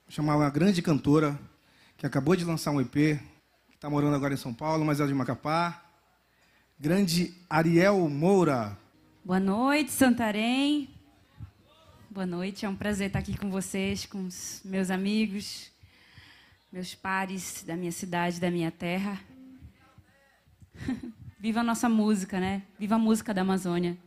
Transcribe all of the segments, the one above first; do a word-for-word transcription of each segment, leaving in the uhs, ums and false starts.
chamar uma grande cantora que acabou de lançar um E P, que está morando agora em São Paulo, mas é de Macapá. Grande Ariel Moura. Boa noite, Santarém. Boa noite, é um prazer estar aqui com vocês, com os meus amigos, meus pares da minha cidade, da minha terra. Viva a nossa música, né? Viva a música da Amazônia.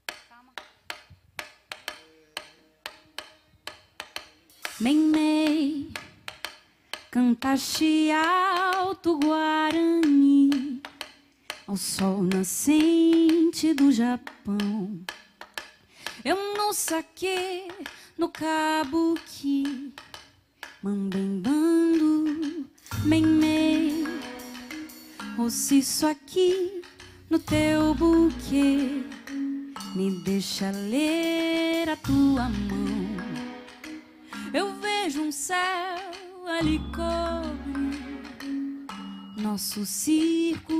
Mei-mei, cantaste alto Guarani, ao sol nascente do Japão. Eu no saque, no kabuki, mambembando, mei-mei, roço aqui no teu buquê, me deixa ler a tua mão. Eu vejo um céu ali cobre nosso circo,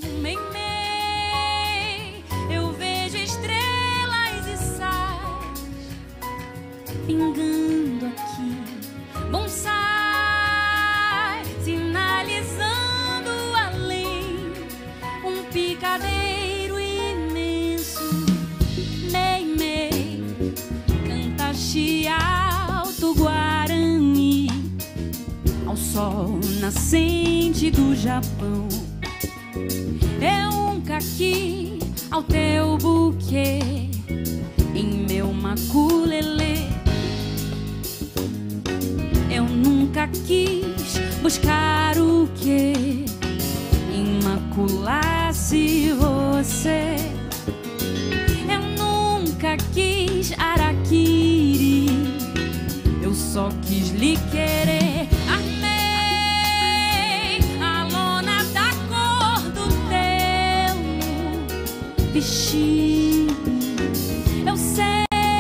mei-mei. Eu vejo estrelas e sais pingando aqui, bonsai, sinalizando além um picadeiro imenso, mei-mei, cantaste alto Guarani, ao sol nascente do Japão. É um caqui ao teu buquê, em meu maculelê. Eu nunca quis buscar o que imaculasse você. Eu nunca quis araquiri, eu só quis lhe querer. Amei a lona da cor do teu vestido. Eu sei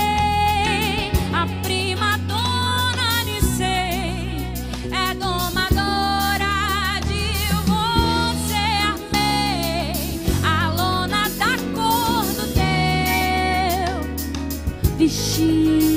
a prima dona de sei, é domadora de você. Amei a lona da cor do teu vestido.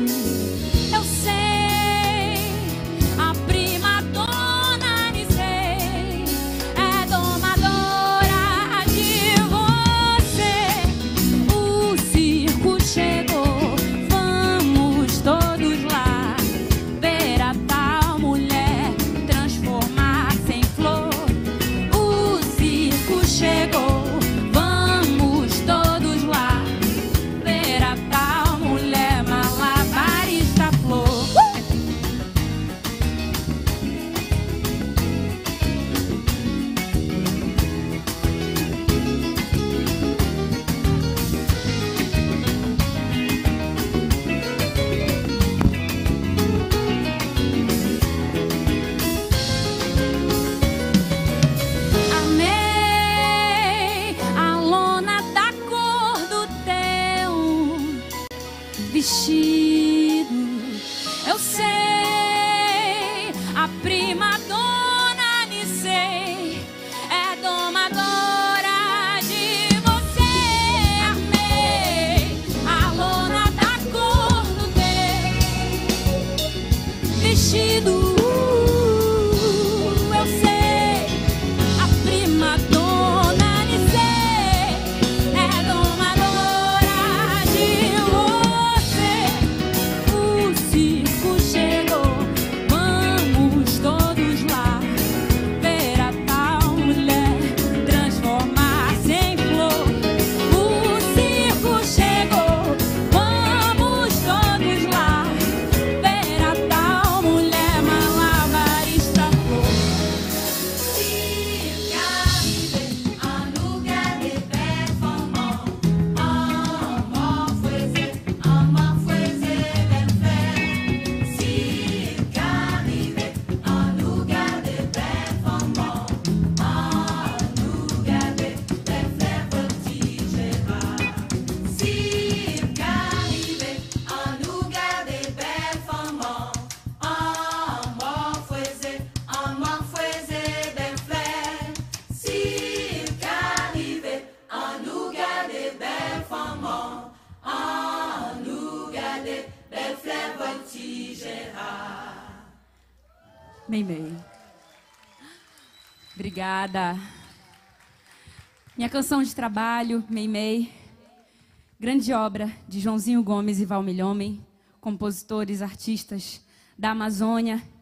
Eu sei a prima dona de sei, é domadora de você. Amei a lona da cor do teu vestido. Eu sei a prima dona de sei, é domadora de você. O circo chegou, vamos todos lá ver a tal mulher transformar-se em flor. O circo chegou, vamos todos lá ver a tal mulher malabarista. Meimei. Obrigada. Minha canção de trabalho, Meimei. Grande obra de Joãozinho Gomes e Valmilhomem, compositores, artistas da Amazônia